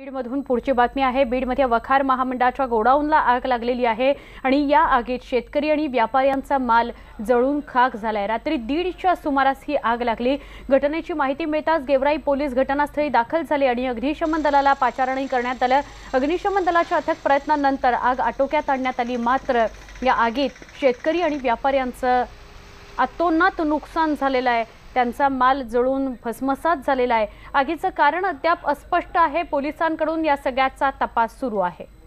बीडमधून पुढची बातमी आहे। बीडमध्ये वखार महामंडळाच्या गोडाऊनला आग लागलेली आहे आणि या आगीत शेतकरी आणि व्यापाऱ्यांचा माल जळून खाक झालाय। रात्री 1:30च्या सुमारास ही आग लागली। घटनेची माहिती मिळताच गेवराई पोलीस घटनास्थळी दाखल झाले आणि अग्निशमन दलाला पाचारणी करण्यात आलं। अग्निशमन दलाच्या अथक प्रयत्नानंतर आग आटोक्यात आणण्यात आली। मात्र या आगीत शेतकरी आणि व्यापाऱ्यांचं अतोनात नुकसान झालेलं आहे। त्यांचा माल जळून भस्मसात झालेला आहे। आगीचं कारण अद्याप अस्पष्ट आहे। पोलिसांकडून या सगळ्याचा तपास सुरू आहे।